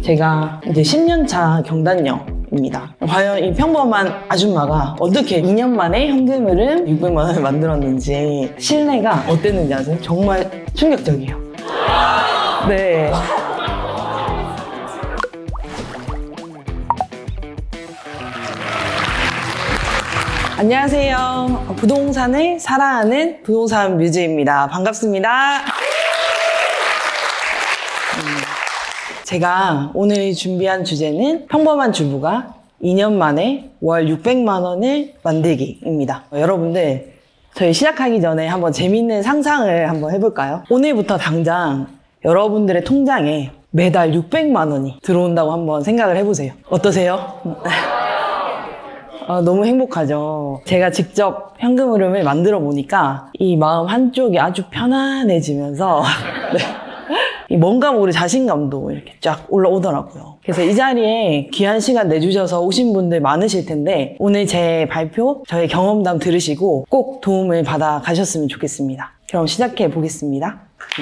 제가 이제 10년차 경단녀입니다. 과연 이 평범한 아줌마가 어떻게 2년 만에 현금 흐름 600만 원을 만들었는지 실내가 어땠는지 아세요? 정말 충격적이에요. 네. 안녕하세요. 부동산을 사랑하는 부동산 뮤즈입니다. 반갑습니다. 제가 오늘 준비한 주제는 평범한 주부가 2년 만에 월 600만 원을 만들기입니다. 여러분들, 저희 시작하기 전에 한번 재밌는 상상을 한번 해볼까요? 오늘부터 당장 여러분들의 통장에 매달 600만 원이 들어온다고 한번 생각을 해보세요. 어떠세요? 너무 행복하죠. 제가 직접 현금 흐름을 만들어 보니까 이 마음 한쪽이 아주 편안해지면서 네. 뭔가 모를 자신감도 이렇게 쫙 올라오더라고요. 그래서 이 자리에 귀한 시간 내주셔서 오신 분들 많으실 텐데 오늘 제 발표, 저의 경험담 들으시고 꼭 도움을 받아 가셨으면 좋겠습니다. 그럼 시작해 보겠습니다.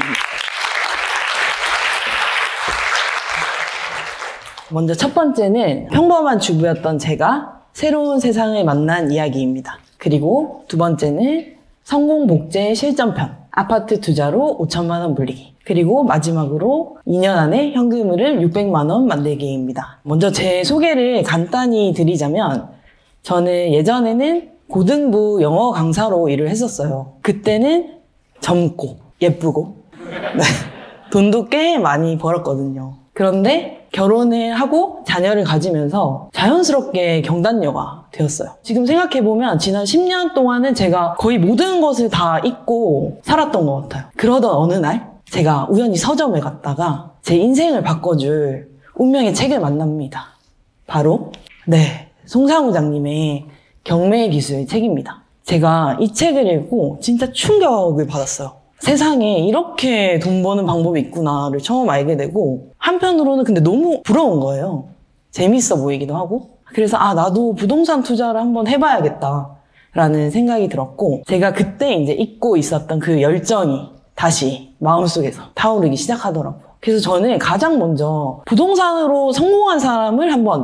먼저 첫 번째는 평범한 주부였던 제가 새로운 세상을 만난 이야기입니다. 그리고 두 번째는 성공 복제 실전편, 아파트 투자로 5천만 원 불리기. 그리고 마지막으로 2년 안에 현금 흐름 600만 원 만들기입니다. 먼저 제 소개를 간단히 드리자면 저는 예전에는 고등부 영어 강사로 일을 했었어요. 그때는 젊고 예쁘고 네. 돈도 꽤 많이 벌었거든요. 그런데 결혼을 하고 자녀를 가지면서 자연스럽게 경단녀가 되었어요. 지금 생각해보면 지난 10년 동안은 제가 거의 모든 것을 다 잊고 살았던 것 같아요. 그러던 어느 날 제가 우연히 서점에 갔다가 제 인생을 바꿔줄 운명의 책을 만납니다. 바로 송상우장님의 경매의 기술 책입니다. 제가 이 책을 읽고 진짜 충격을 받았어요. 세상에 이렇게 돈 버는 방법이 있구나를 처음 알게 되고 한편으로는 근데 너무 부러운 거예요. 재밌어 보이기도 하고. 그래서 나도 부동산 투자를 한번 해봐야겠다라는 생각이 들었고 제가 그때 이제 잊고 있었던 그 열정이 다시 마음속에서 타오르기 시작하더라고요. 그래서 저는 가장 먼저 부동산으로 성공한 사람을 한번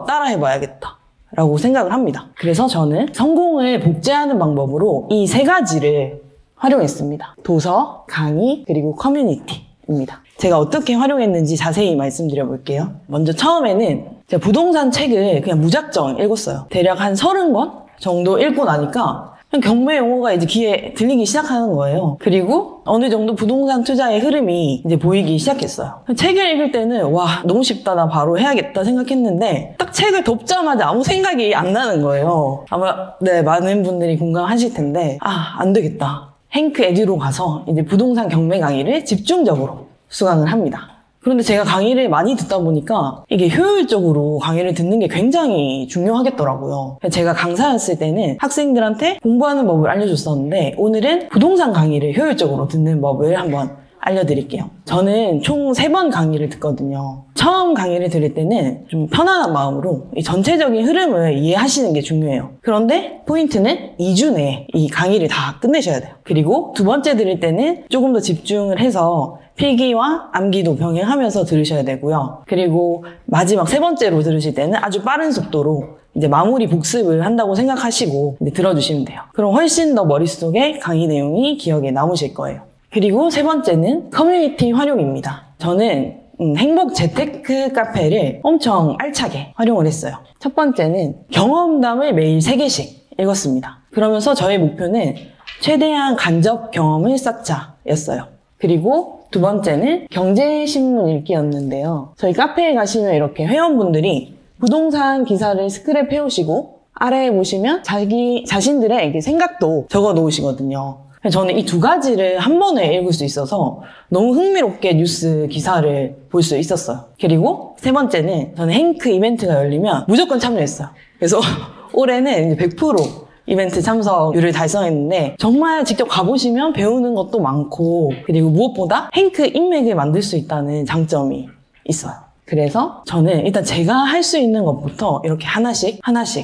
따라해봐야겠다라고 생각을 합니다. 그래서 저는 성공을 복제하는 방법으로 이 세 가지를 활용했습니다. 도서, 강의, 그리고 커뮤니티입니다. 제가 어떻게 활용했는지 자세히 말씀드려볼게요. 먼저 처음에는 제가 부동산 책을 그냥 무작정 읽었어요. 대략 한 30권 정도 읽고 나니까 그냥 경매 용어가 이제 귀에 들리기 시작하는 거예요. 그리고 어느 정도 부동산 투자의 흐름이 이제 보이기 시작했어요. 책을 읽을 때는 와, 너무 쉽다, 나 바로 해야겠다 생각했는데 딱 책을 덮자마자 아무 생각이 안 나는 거예요. 아마 많은 분들이 공감하실 텐데 안 되겠다. 행크 에듀로 가서 이제 부동산 경매 강의를 집중적으로 수강을 합니다. 그런데 제가 강의를 많이 듣다 보니까 이게 효율적으로 강의를 듣는 게 굉장히 중요하겠더라고요. 제가 강사였을 때는 학생들한테 공부하는 법을 알려줬었는데 오늘은 부동산 강의를 효율적으로 듣는 법을 한번 알려드릴게요. 저는 총 3번 강의를 듣거든요. 처음 강의를 들을 때는 좀 편안한 마음으로 이 전체적인 흐름을 이해하시는 게 중요해요. 그런데 포인트는 2주 내에 이 강의를 다 끝내셔야 돼요. 그리고 두 번째 들을 때는 조금 더 집중을 해서 필기와 암기도 병행하면서 들으셔야 되고요. 그리고 마지막 세 번째로 들으실 때는 아주 빠른 속도로 이제 마무리 복습을 한다고 생각하시고 이제 들어주시면 돼요. 그럼 훨씬 더 머릿속에 강의 내용이 기억에 남으실 거예요. 그리고 세 번째는 커뮤니티 활용입니다. 저는 행복 재테크 카페를 엄청 알차게 활용을 했어요. 첫 번째는 경험담을 매일 3개씩 읽었습니다. 그러면서 저의 목표는 최대한 간접 경험을 쌓자였어요. 그리고 두 번째는 경제신문 읽기였는데요. 저희 카페에 가시면 이렇게 회원분들이 부동산 기사를 스크랩 해오시고 아래에 보시면 자신들의 이렇게 생각도 적어 놓으시거든요. 저는 이 두 가지를 한 번에 읽을 수 있어서 너무 흥미롭게 뉴스 기사를 볼 수 있었어요. 그리고 세 번째는 저는 행크 이벤트가 열리면 무조건 참여했어요. 그래서 올해는 이제 100% 이벤트 참석률을 달성했는데 정말 직접 가보시면 배우는 것도 많고 그리고 무엇보다 행크 인맥을 만들 수 있다는 장점이 있어요. 그래서 저는 일단 제가 할 수 있는 것부터 이렇게 하나씩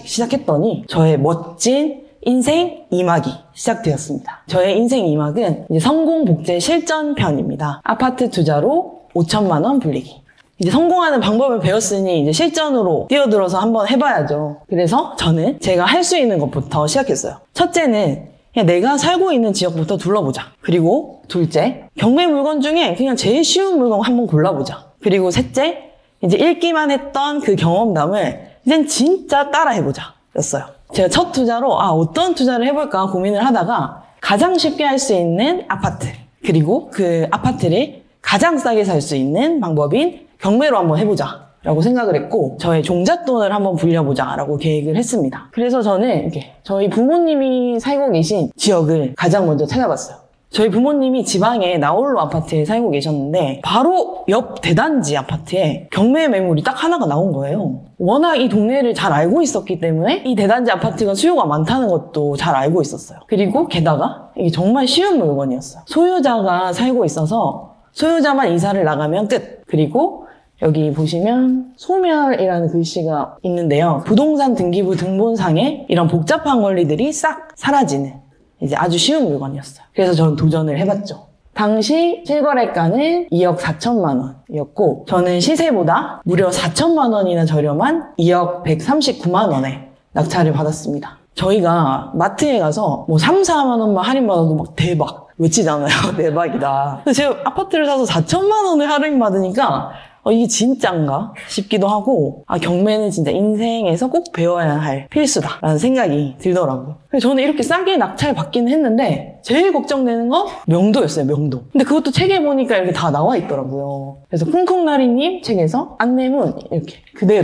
시작했더니 저의 멋진 인생 2막이 시작되었습니다. 저의 인생 2막은 이제 성공 복제 실전편입니다. 아파트 투자로 5천만 원 불리기. 이제 성공하는 방법을 배웠으니 이제 실전으로 뛰어들어서 한번 해봐야죠. 그래서 저는 제가 할 수 있는 것부터 시작했어요. 첫째는 그냥 내가 살고 있는 지역부터 둘러보자. 그리고 둘째, 경매 물건 중에 그냥 제일 쉬운 물건 한번 골라보자. 그리고 셋째, 이제 읽기만 했던 그 경험담을 이젠 진짜 따라해보자 였어요. 제가 첫 투자로 어떤 투자를 해볼까 고민을 하다가 가장 쉽게 할 수 있는 아파트, 그리고 그 아파트를 가장 싸게 살 수 있는 방법인 경매로 한번 해보자 라고 생각을 했고, 저의 종잣돈을 한번 불려보자 라고 계획을 했습니다. 그래서 저는 이렇게 저희 부모님이 살고 계신 지역을 가장 먼저 찾아봤어요. 저희 부모님이 지방의 나홀로 아파트에 살고 계셨는데 바로 옆 대단지 아파트에 경매 매물이 딱 하나가 나온 거예요. 워낙 이 동네를 잘 알고 있었기 때문에 이 대단지 아파트가 수요가 많다는 것도 잘 알고 있었어요. 그리고 게다가 이게 정말 쉬운 물건이었어요. 소유자가 살고 있어서 소유자만 이사를 나가면 끝. 그리고 여기 보시면 소멸이라는 글씨가 있는데요. 부동산 등기부 등본상에 이런 복잡한 권리들이 싹 사라지는 이제 아주 쉬운 물건이었어요. 그래서 저는 도전을 해봤죠. 당시 실거래가는 2억 4천만 원이었고 저는 시세보다 무려 4천만 원이나 저렴한 2억 139만 원에 낙찰을 받았습니다. 저희가 마트에 가서 뭐 3, 4만 원만 할인받아도 막 대박 외치잖아요. 대박이다. 근데 제가 아파트를 사서 4천만 원을 할인받으니까 이게 진짠가 싶기도 하고 경매는 진짜 인생에서 꼭 배워야 할 필수다라는 생각이 들더라고요. 그래서 저는 이렇게 싸게 낙찰 받기는 했는데 제일 걱정되는 건 명도였어요. 명도. 근데 그것도 책에 보니까 이렇게 다 나와 있더라고요. 그래서 쿵쿵나리님 책에서 안내문 이렇게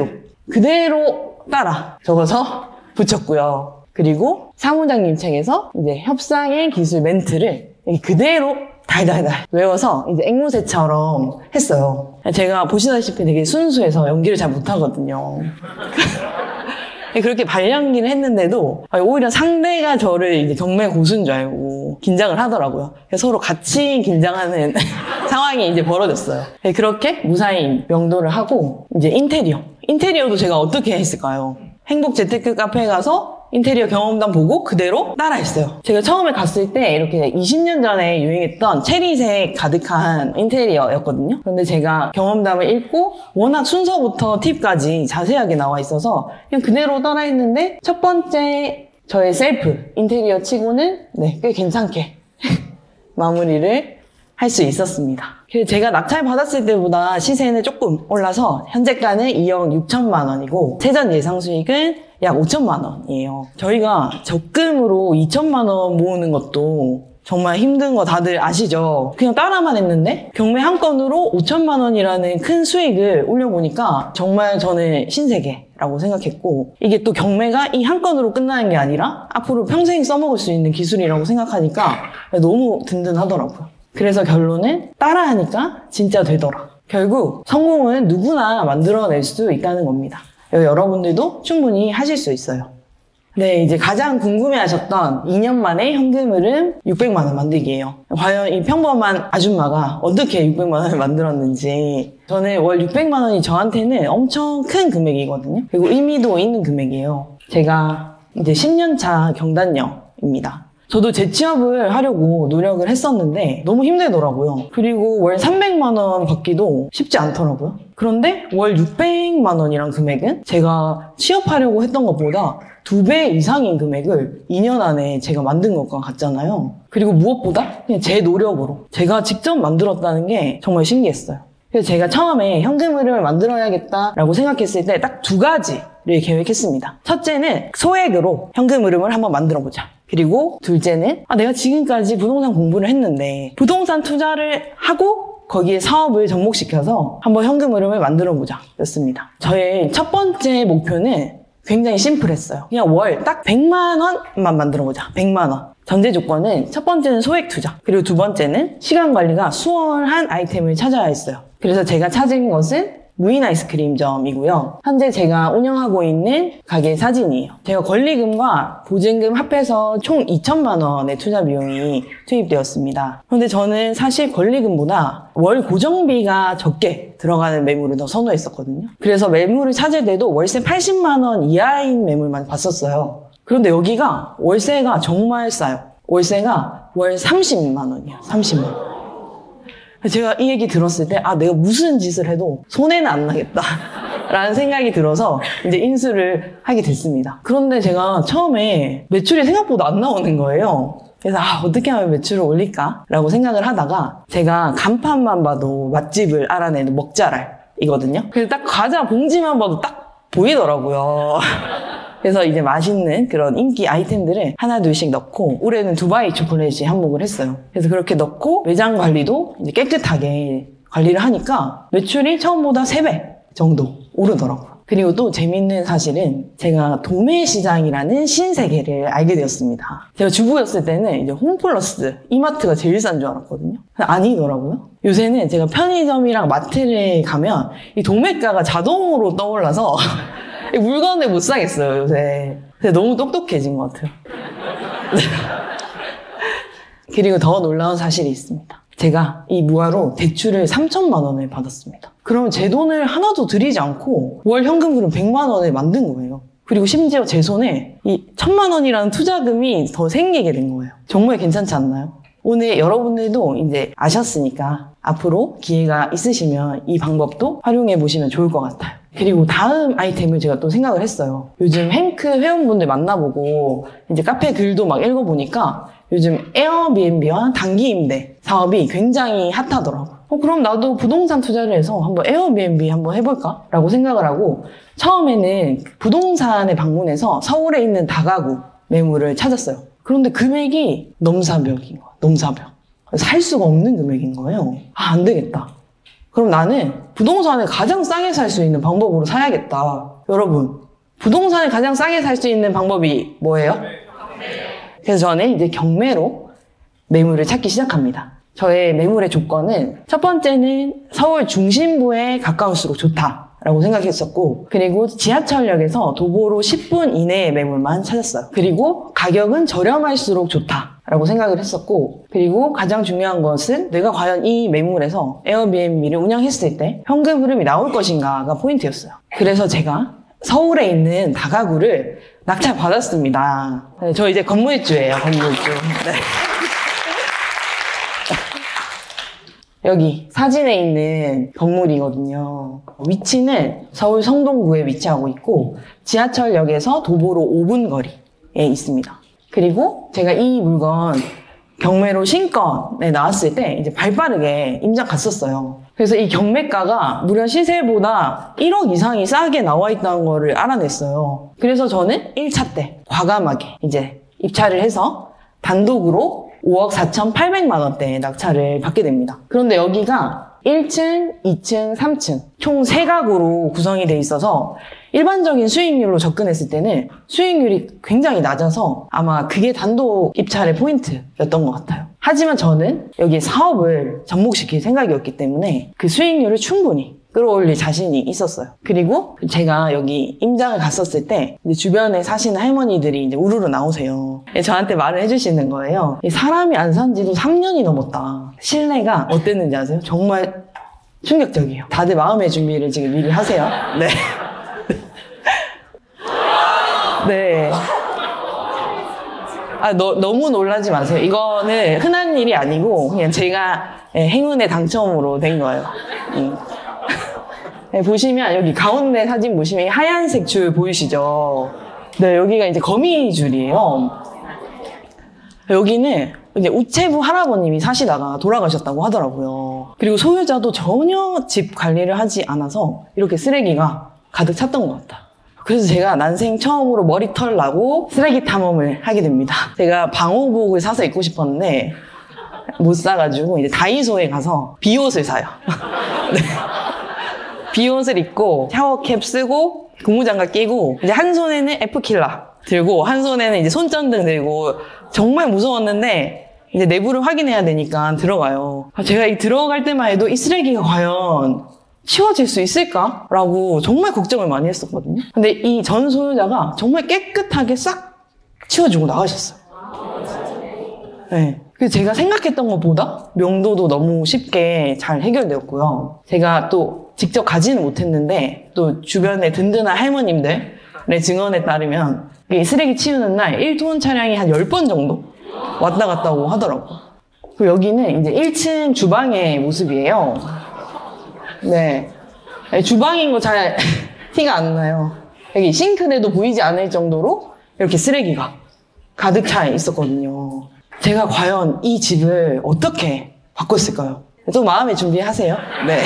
그대로 따라 적어서 붙였고요. 그리고 사무장님 책에서 이제 협상의 기술 멘트를 이렇게 그대로 달달달 외워서 이제 앵무새처럼 했어요. 제가 보시다시피 되게 순수해서 연기를 잘 못하거든요. 그렇게 발연기를 했는데도 오히려 상대가 저를 이제 경매 고수인 줄 알고 긴장을 하더라고요. 그래서 서로 같이 긴장하는 상황이 이제 벌어졌어요. 그렇게 무사히 명도를 하고 이제 인테리어도 제가 어떻게 했을까요? 행복 재테크 카페에 가서 인테리어 경험담 보고 그대로 따라했어요. 제가 처음에 갔을 때 이렇게 20년 전에 유행했던 체리색 가득한 인테리어였거든요. 그런데 제가 경험담을 읽고 워낙 순서부터 팁까지 자세하게 나와 있어서 그냥 그대로 따라했는데 첫 번째 저의 셀프 인테리어 치고는 꽤 괜찮게 마무리를 할 수 있었습니다. 제가 낙찰 받았을 때보다 시세는 조금 올라서 현재가는 2억 6천만 원이고 세전 예상 수익은 약 5천만 원이에요. 저희가 적금으로 2천만 원 모으는 것도 정말 힘든 거 다들 아시죠? 그냥 따라만 했는데 경매 한 건으로 5천만 원이라는 큰 수익을 올려보니까 정말 저는 신세계라고 생각했고, 이게 또 경매가 이 한 건으로 끝나는 게 아니라 앞으로 평생 써먹을 수 있는 기술이라고 생각하니까 너무 든든하더라고요. 그래서 결론은 따라하니까 진짜 되더라. 결국 성공은 누구나 만들어낼 수 있다는 겁니다. 여러분들도 충분히 하실 수 있어요. 네, 이제 가장 궁금해하셨던 2년 만에 현금 흐름 600만 원 만들기예요. 과연 이 평범한 아줌마가 어떻게 600만 원을 만들었는지. 저는 월 600만 원이 저한테는 엄청 큰 금액이거든요. 그리고 의미도 있는 금액이에요. 제가 이제 10년차 경단녀입니다. 저도 재취업을 하려고 노력을 했었는데 너무 힘들더라고요. 그리고 월 300만 원 받기도 쉽지 않더라고요. 그런데 월 600만 원이란 금액은 제가 취업하려고 했던 것보다 2배 이상인 금액을 2년 안에 제가 만든 것과 같잖아요. 그리고 무엇보다 그냥 제 노력으로 제가 직접 만들었다는 게 정말 신기했어요. 그래서 제가 처음에 현금 흐름을 만들어야겠다라고 생각했을 때 딱 2가지를 계획했습니다. 첫째는 소액으로 현금 흐름을 한번 만들어보자. 그리고 둘째는 내가 지금까지 부동산 공부를 했는데 부동산 투자를 하고 거기에 사업을 접목시켜서 한번 현금 흐름을 만들어보자 였습니다. 저의 첫 번째 목표는 굉장히 심플했어요. 그냥 월 딱 100만 원만 만들어보자. 100만 원. 전제 조건은 첫 번째는 소액 투자, 그리고 두 번째는 시간 관리가 수월한 아이템을 찾아야 했어요. 그래서 제가 찾은 것은 무인 아이스크림점이고요. 현재 제가 운영하고 있는 가게 사진이에요. 제가 권리금과 보증금 합해서 총 2천만 원의 투자 비용이 투입되었습니다. 그런데 저는 사실 권리금보다 월 고정비가 적게 들어가는 매물을 더 선호했었거든요. 그래서 매물을 찾을 때도 월세 80만 원 이하인 매물만 봤었어요. 그런데 여기가 월세가 정말 싸요. 월세가 월 30만 원이에요. 30만 원. 제가 이 얘기 들었을 때, 아, 내가 무슨 짓을 해도 손해는 안 나겠다. 라는 생각이 들어서 이제 인수를 하게 됐습니다. 그런데 제가 처음에 매출이 생각보다 안 나오는 거예요. 그래서 어떻게 하면 매출을 올릴까? 라고 생각을 하다가 제가 간판만 봐도 맛집을 알아내는 먹자랄이거든요. 그래서 딱 과자 봉지만 봐도 딱 보이더라고요. 그래서 이제 맛있는 그런 인기 아이템들을 하나 둘씩 넣고 올해는 두바이 초콜릿이 한몫을 했어요. 그래서 그렇게 넣고 매장 관리도 이제 깨끗하게 관리를 하니까 매출이 처음보다 3배 정도 오르더라고요. 그리고 또 재밌는 사실은 제가 도매시장이라는 신세계를 알게 되었습니다. 제가 주부였을 때는 이제 홈플러스, 이마트가 제일 싼 줄 알았거든요. 아니더라고요. 요새는 제가 편의점이랑 마트를 가면 이 도매가가 자동으로 떠올라서 물건을 못 사겠어요, 요새. 너무 똑똑해진 것 같아요. 그리고 더 놀라운 사실이 있습니다. 제가 이 무화로 대출을 3천만 원을 받았습니다. 그러면 제 돈을 하나도 들이지 않고 월 현금으로 100만 원을 만든 거예요. 그리고 심지어 제 손에 이 1,000만 원이라는 투자금이 더 생기게 된 거예요. 정말 괜찮지 않나요? 오늘 여러분들도 이제 아셨으니까 앞으로 기회가 있으시면 이 방법도 활용해 보시면 좋을 것 같아요. 그리고 다음 아이템을 제가 또 생각을 했어요. 요즘 행크 회원분들 만나보고 이제 카페 글도 막 읽어보니까 요즘 에어비앤비와 단기 임대 사업이 굉장히 핫하더라고요. 그럼 나도 부동산 투자를 해서 한번 에어비앤비 한번 해볼까? 라고 생각을 하고 처음에는 부동산에 방문해서 서울에 있는 다가구 매물을 찾았어요. 그런데 금액이 넘사벽인 거예요. 넘사벽. 살 수가 없는 금액인 거예요. 안 되겠다. 그럼 나는 부동산을 가장 싸게 살 수 있는 방법으로 사야겠다. 여러분, 부동산을 가장 싸게 살 수 있는 방법이 뭐예요? 그래서 저는 이제 경매로 매물을 찾기 시작합니다. 저의 매물의 조건은 첫 번째는 서울 중심부에 가까울수록 좋다라고 생각했었고, 그리고 지하철역에서 도보로 10분 이내의 매물만 찾았어요. 그리고 가격은 저렴할수록 좋다라고 생각을 했었고, 그리고 가장 중요한 것은 내가 과연 이 매물에서 에어비앤비를 운영했을 때 현금 흐름이 나올 것인가가 포인트였어요. 그래서 제가 서울에 있는 다가구를 낙찰받았습니다. 네, 저 이제 건물주예요, 건물주. 네. 여기 사진에 있는 건물이거든요. 위치는 서울 성동구에 위치하고 있고 지하철역에서 도보로 5분 거리에 있습니다. 그리고 제가 이 물건 경매로 신건에 나왔을 때 이제 발빠르게 임장 갔었어요. 그래서 이 경매가가 무려 시세보다 1억 이상이 싸게 나와 있다는 거를 알아냈어요. 그래서 저는 1차 때 과감하게 이제 입찰을 해서 단독으로 5억 4,800만 원대의 낙찰을 받게 됩니다. 그런데 여기가 1층, 2층, 3층 총 3가구로 구성이 돼 있어서 일반적인 수익률로 접근했을 때는 수익률이 굉장히 낮아서 아마 그게 단독 입찰의 포인트였던 것 같아요. 하지만 저는 여기 사업을 접목시킬 생각이었기 때문에 그 수익률을 충분히 끌어올릴 자신이 있었어요. 그리고 제가 여기 임장을 갔었을 때 주변에 사시는 할머니들이 이제 우르르 나오세요. 저한테 말을 해주시는 거예요. 사람이 안 산 지도 3년이 넘었다. 실내가 어땠는지 아세요? 정말 충격적이에요. 다들 마음의 준비를 지금 미리 하세요. 네. 네. 너무 놀라지 마세요. 이거는 흔한 일이 아니고 그냥 제가 행운의 당첨으로 된 거예요. 네, 보시면 여기 가운데 사진 보시면 하얀색 줄 보이시죠? 네, 여기가 이제 거미줄이에요. 여기는 이제 우체부 할아버님이 사시다가 돌아가셨다고 하더라고요. 그리고 소유자도 전혀 집 관리를 하지 않아서 이렇게 쓰레기가 가득 찼던 것 같다. 그래서 제가 난생 처음으로 머리털 나고 쓰레기 탐험을 하게 됩니다. 제가 방호복을 사서 입고 싶었는데 못 사가지고 이제 다이소에 가서 비옷을 사요. 네. 비옷을 입고 샤워캡 쓰고 고무장갑 끼고 이제 한 손에는 F킬라 들고 한 손에는 이제 손전등 들고 정말 무서웠는데 이제 내부를 확인해야 되니까 들어가요. 제가 이 들어갈 때만 해도 이 쓰레기가 과연 치워질 수 있을까라고 정말 걱정을 많이 했었거든요. 근데 이 전 소유자가 정말 깨끗하게 싹 치워주고 나가셨어요. 네. 그래서 제가 생각했던 것보다 명도도 너무 쉽게 잘 해결되었고요. 제가 또 직접 가지는 못했는데 또 주변에 든든한 할머님들의 증언에 따르면 이 쓰레기 치우는 날 1톤 차량이 한 10번 정도 왔다 갔다 오고 하더라고요. 그리고 여기는 이제 1층 주방의 모습이에요. 네. 주방인 거 잘 티가 안 나요. 여기 싱크대도 보이지 않을 정도로 이렇게 쓰레기가 가득 차 있었거든요. 제가 과연 이 집을 어떻게 바꿨을까요? 좀 마음의 준비하세요. 네.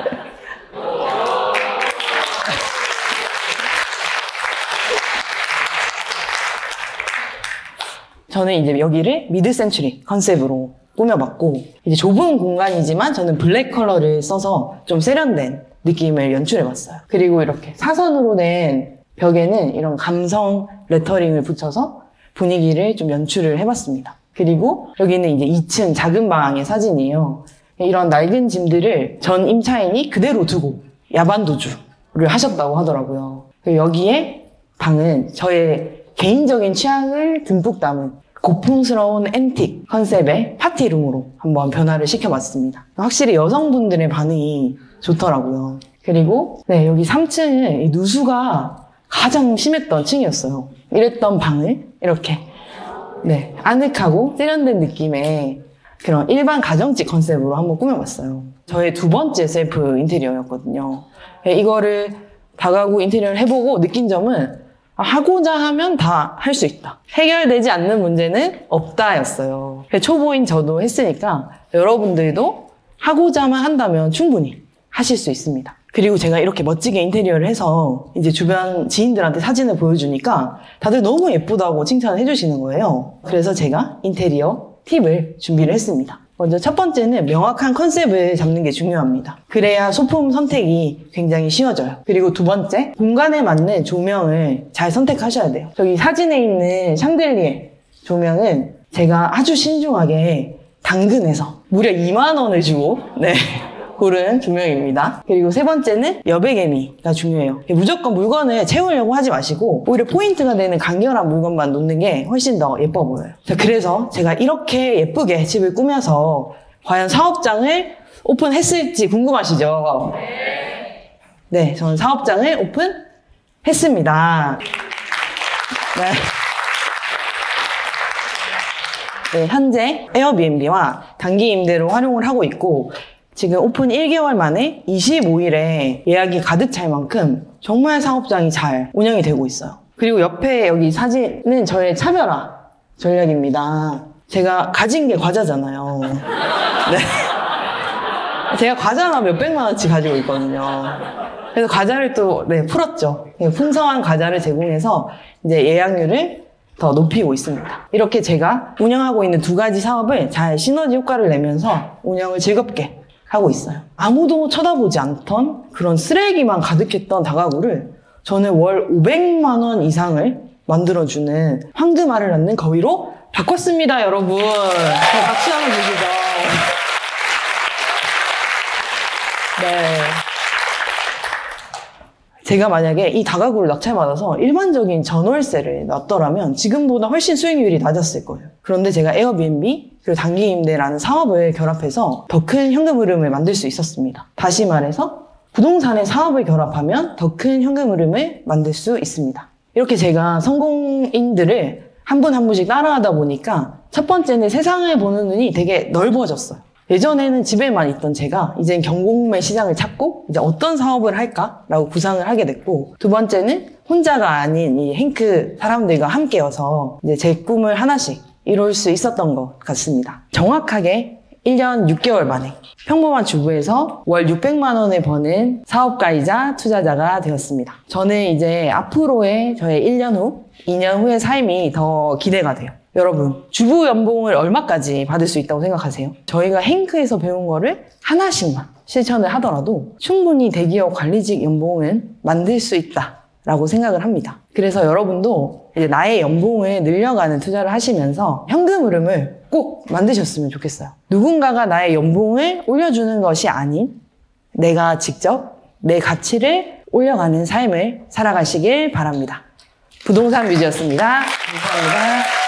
저는 이제 여기를 미드 센추리 컨셉으로 꾸며봤고, 이제 좁은 공간이지만 저는 블랙 컬러를 써서 좀 세련된 느낌을 연출해봤어요. 그리고 이렇게 사선으로 된 벽에는 이런 감성 레터링을 붙여서 분위기를 좀 연출을 해봤습니다. 그리고 여기는 이제 2층 작은 방의 사진이에요. 이런 낡은 짐들을 전 임차인이 그대로 두고 야반 도주를 하셨다고 하더라고요. 그리고 여기에 방은 저의 개인적인 취향을 듬뿍 담은 고풍스러운 앤틱 컨셉의 파티룸으로 한번 변화를 시켜봤습니다. 확실히 여성분들의 반응이 좋더라고요. 그리고 네, 여기 3층은 누수가 가장 심했던 층이었어요. 이랬던 방을 이렇게 네, 아늑하고 세련된 느낌의 그런 일반 가정집 컨셉으로 한번 꾸며봤어요. 저의 두 번째 셀프 인테리어였거든요. 네, 이거를 다가구 인테리어를 해보고 느낀 점은 하고자 하면 다 할 수 있다. 해결되지 않는 문제는 없다였어요. 초보인 저도 했으니까 여러분들도 하고자만 한다면 충분히 하실 수 있습니다. 그리고 제가 이렇게 멋지게 인테리어를 해서 이제 주변 지인들한테 사진을 보여주니까 다들 너무 예쁘다고 칭찬을 해주시는 거예요. 그래서 제가 인테리어 팁을 준비를 했습니다. 먼저 첫 번째는 명확한 컨셉을 잡는 게 중요합니다. 그래야 소품 선택이 굉장히 쉬워져요. 그리고 두 번째, 공간에 맞는 조명을 잘 선택하셔야 돼요. 저기 사진에 있는 샹들리에 조명은 제가 아주 신중하게 당근에서 무려 2만 원을 주고 네, 고른 조명입니다. 그리고 세 번째는 여백애미가 중요해요. 무조건 물건을 채우려고 하지 마시고 오히려 포인트가 되는 강렬한 물건만 놓는 게 훨씬 더 예뻐 보여요. 자, 그래서 제가 이렇게 예쁘게 집을 꾸며서 과연 사업장을 오픈했을지 궁금하시죠? 네, 저는 사업장을 오픈했습니다. 네, 현재 에어비앤비와 단기 임대로 활용을 하고 있고 지금 오픈 1개월 만에 25일에 예약이 가득 찰 만큼 정말 사업장이 잘 운영이 되고 있어요. 그리고 옆에 여기 사진은 저의 차별화 전략입니다. 제가 가진 게 과자잖아요. 네. 제가 과자가 몇백만 원치 가지고 있거든요. 그래서 과자를 또 풀었죠. 풍성한 과자를 제공해서 이제 예약률을 더 높이고 있습니다. 이렇게 제가 운영하고 있는 두 가지 사업을 잘 시너지 효과를 내면서 운영을 즐겁게 하고 있어요. 아무도 쳐다보지 않던 그런 쓰레기만 가득했던 다가구를 저는 월 500만 원 이상을 만들어주는 황금알을 낳는 거위로 바꿨습니다, 여러분. 박수 한번 주시죠. 네. 제가 만약에 이 다가구를 낙찰받아서 일반적인 전월세를 놨더라면 지금보다 훨씬 수익률이 낮았을 거예요. 그런데 제가 에어비앤비 그리고 단기 임대라는 사업을 결합해서 더 큰 현금 흐름을 만들 수 있었습니다. 다시 말해서 부동산의 사업을 결합하면 더 큰 현금 흐름을 만들 수 있습니다. 이렇게 제가 성공인들을 한 분 한 분씩 따라하다 보니까 첫 번째는 세상을 보는 눈이 되게 넓어졌어요. 예전에는 집에만 있던 제가 이젠 경공매 시장을 찾고 이제 어떤 사업을 할까라고 구상을 하게 됐고, 두 번째는 혼자가 아닌 이 행크 사람들과 함께여서 이제 제 꿈을 하나씩 이룰 수 있었던 것 같습니다. 정확하게 1년 6개월 만에 평범한 주부에서 월 600만 원을 버는 사업가이자 투자자가 되었습니다. 저는 이제 앞으로의 저의 1년 후, 2년 후의 삶이 더 기대가 돼요. 여러분, 주부 연봉을 얼마까지 받을 수 있다고 생각하세요? 저희가 행크에서 배운 거를 하나씩만 실천을 하더라도 충분히 대기업 관리직 연봉은 만들 수 있다라고 생각을 합니다. 그래서 여러분도 이제 나의 연봉을 늘려가는 투자를 하시면서 현금 흐름을 꼭 만드셨으면 좋겠어요. 누군가가 나의 연봉을 올려주는 것이 아닌 내가 직접 내 가치를 올려가는 삶을 살아가시길 바랍니다. 부동산 뮤지였습니다. 감사합니다.